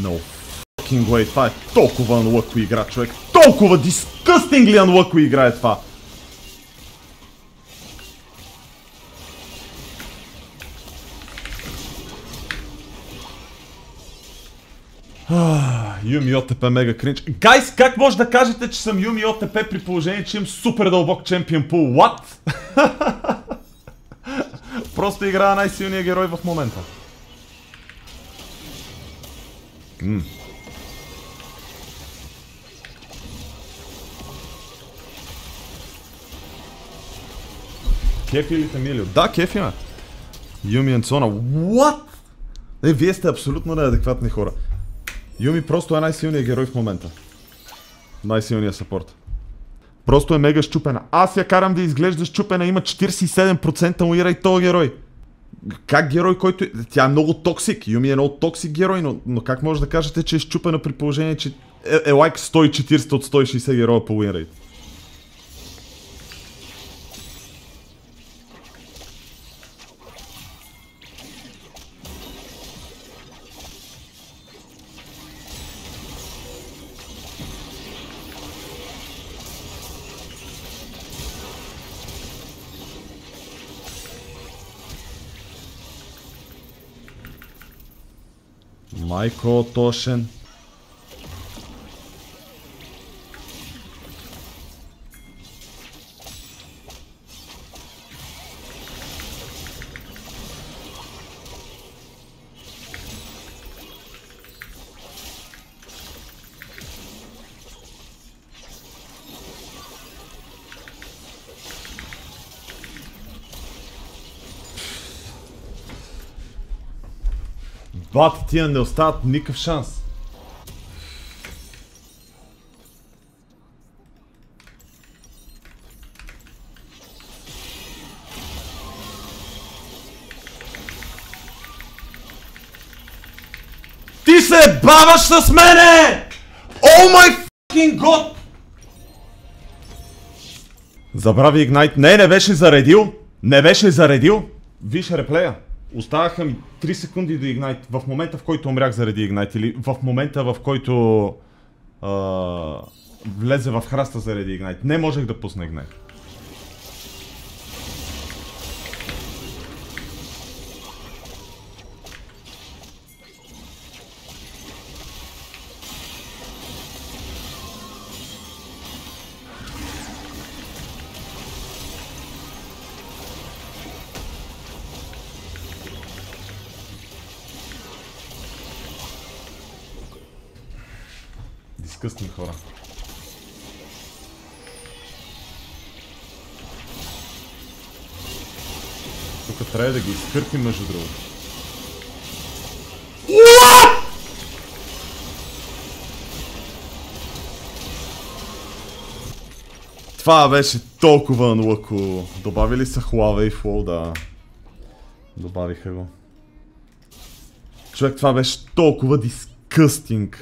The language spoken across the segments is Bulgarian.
No fucking way, това е толкова unlucky игра, човек. Толкова disgustingly unlucky игра е това. Юми ОТП мега кринч. Гайс, как може да кажете, че съм Юми ОТП при положение, че имам супер дълбок чемпион пул? What? Просто играя най-силния герой в момента. Кефи ли те, Милио? Да, кефи ме. Юми Енцона. What? Вие сте абсолютно неадекватни хора. Юми просто е най-силният герой в момента. Най-силният съпорт. Просто е мега щупена. Аз я карам да изглежда щупена, има 47% уира и този герой. Как герой, който... Тя е много токсик. Юми е много токсик герой, но как може да кажете, че е щупена при положение, че е лайк 140 от 160 героя по win rate? Майко Тошен. Бати, тия не остават никакъв шанс. Ти се баваш с мене! О май fucking god! Забрави игнайт. Не беше заредил. Не беше заредил. Виж реплея. Оставаха ми 3 секунди до игнайт. В момента, в който умрях заради игнайт, или в момента, в който влезе в храста заради игнайт. Не можех да пусна игнайт. Дискъстни хора. Тук трябва да ги изкърпим между другото. Това беше толкова unlucky. Добавили са Huawei Flow, да. Добавиха го. Човек, това беше толкова disgusting.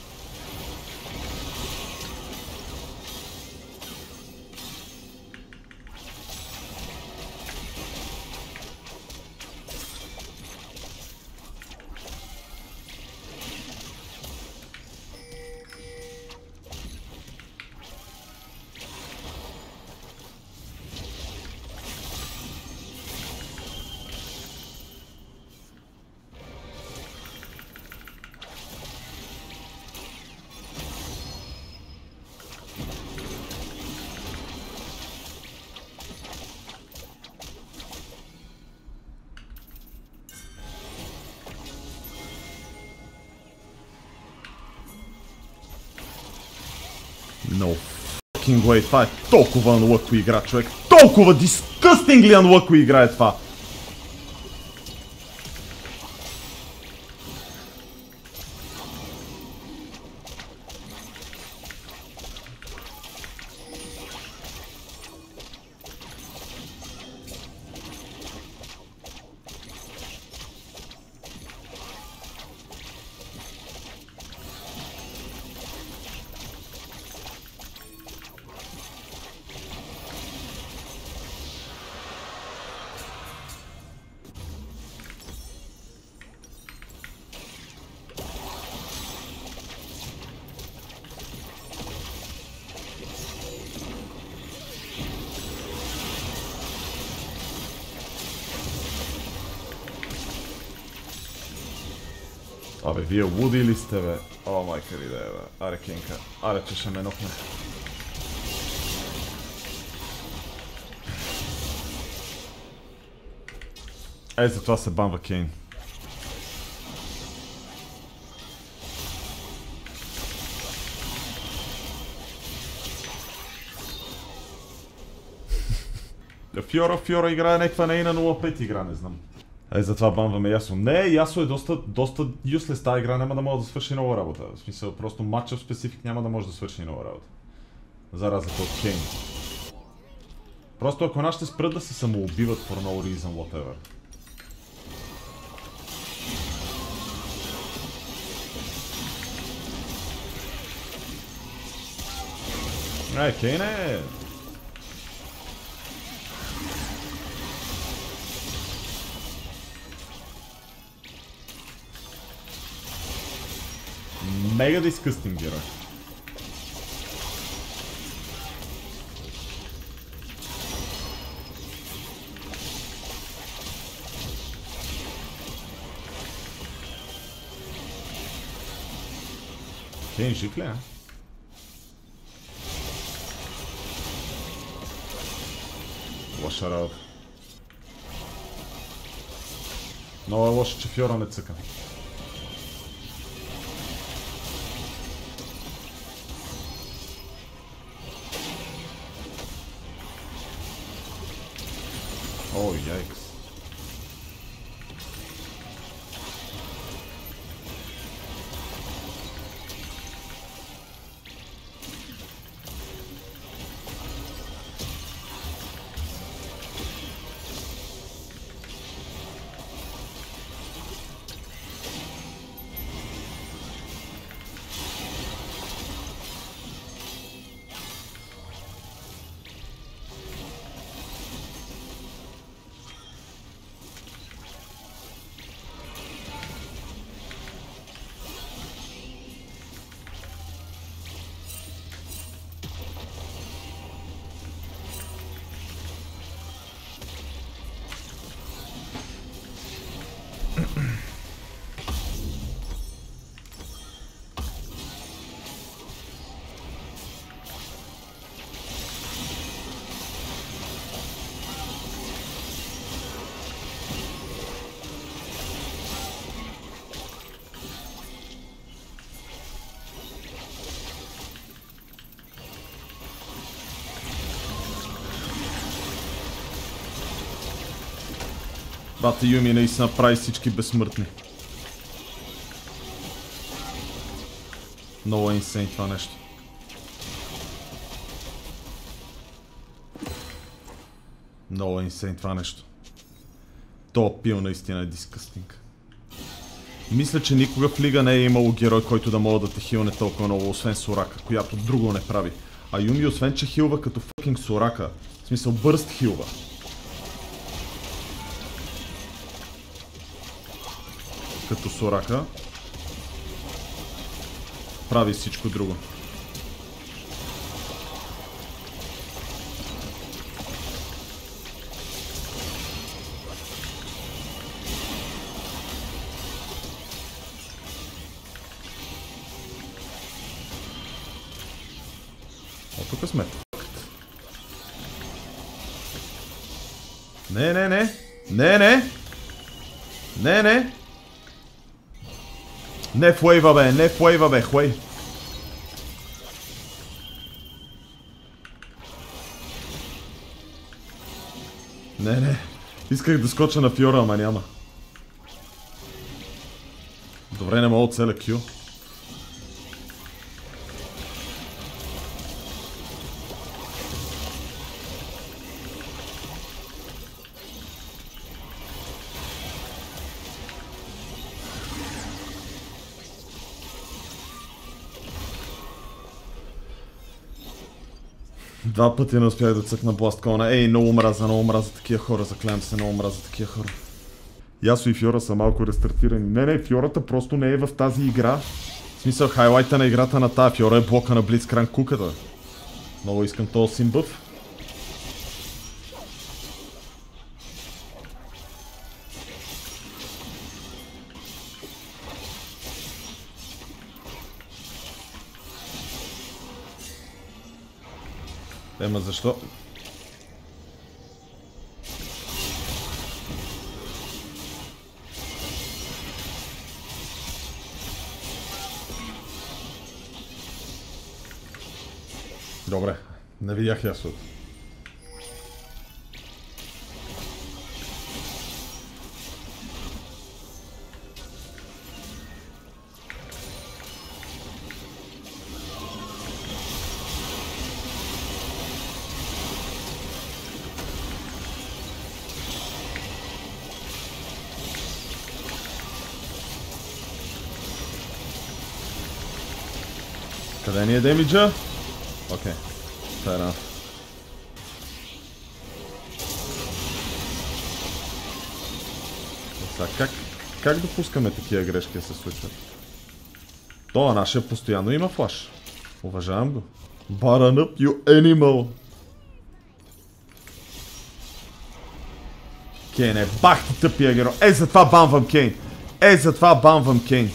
No fucking way, това е толкова unlucky игра, човек. Толкова disgustingly unlucky игра е това. Абе, вие луди ли сте, бе? О, майка ви да е, бе. Аре, Кенка. Аре, че ще ме нокне. Ей, затова се банва Кейн. Фьора играе някаква нейна 0-5 игра, не знам. Ей, затова банваме Ясо. Не, Ясо е доста юслес, тази игра няма да може да свърши нова работа. В смисъл, просто матчъп специфик няма да може да свърши нова работа. За разлика от Кейн. Просто ако нашите спрат да се самоубиват for no reason, whatever. Кейн е... Мега дискъстинг герой. Кейн жив ли, а? Лоша работа. Много е лошо, че Фьора не цъка. Ой, яйкс. Бата Юми наистина прави всички безсмъртни. Много е инсейн това нещо. Много е инсейн това нещо. То пил наистина е дискъстинг. Мисля, че никога в лига не е имало герой, който да мога да те хилне толкова много, освен Сорака, която друго не прави. А Юми, освен че хилва като фъкинг Сорака, в смисъл бърст хилва. Като Сорака прави всичко друго. О, тук сме. Не. Не флейва бе, хуей. Не. Исках да скоча на Фьора, ама няма. Добре, не мога да целя Q. Два пъти не успях да цъкна бласткона. Ей, много мраза такива хора, заклявам се, много мраза такива хора. Ясо и Фьора са малко рестартирани. Не, Фьората просто не е в тази игра. В смисъл, хайлайта на играта на тази Фьора е блока на Блицкранк куката. Много искам този симбъв. Ема защо? Добре, не видях ясното. Къде ни е демиджа? Окей, fair enough. Сега, как допускаме такива грешки да се случват? Това нашия постоянно има флаш. Уважавам го. Baron up, you animal! Кейн е бах ти тъпия герой. Затова бамвам Кейн. Затова бамвам Кейн.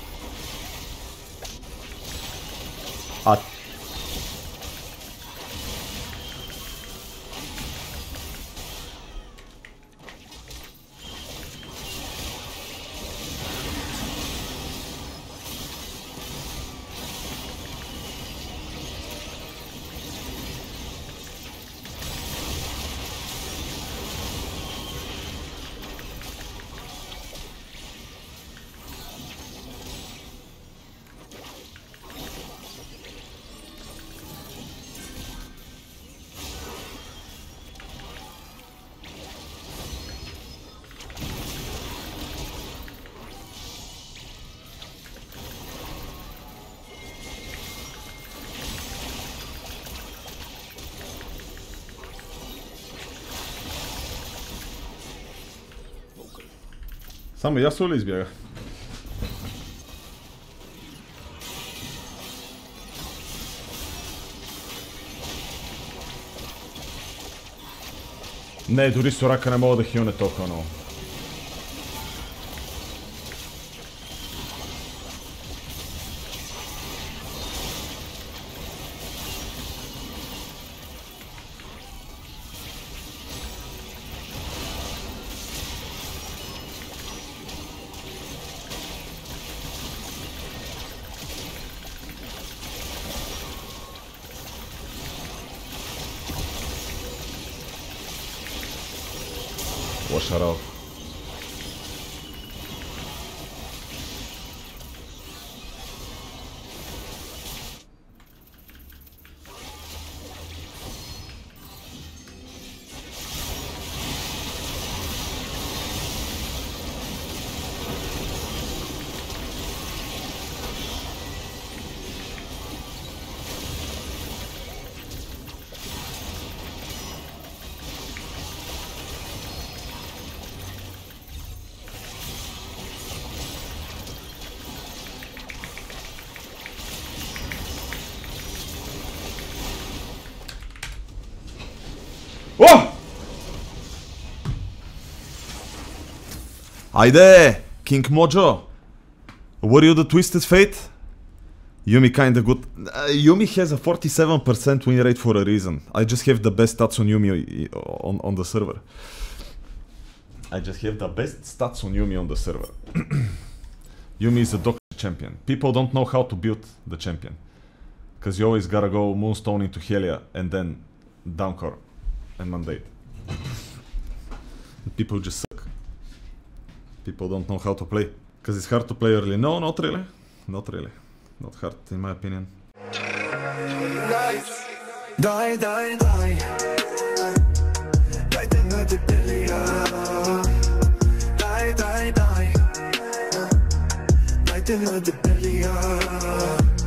Само ясно ли избяга? Не, дори Сорака не мога да хилне толкова много. Лоша работа. О! Айде! King Mojo! Were you the Twisted Fate? Yumi kinda good. Yumi has a 47% win rate for a reason. I just have the best stats on Yumi on the server. I just have the best stats on Yumi on the server. Yumi is a doctor champion. People don't know how to build the champion. Because you always gotta go Moonstone into Helia and then Downcore and Mandate. People just suck. People don't know how to play. Because it's hard to play early. No, not really. Not really. Not hard, in my opinion. Die, die, die. Die, die, die. Die, die, die.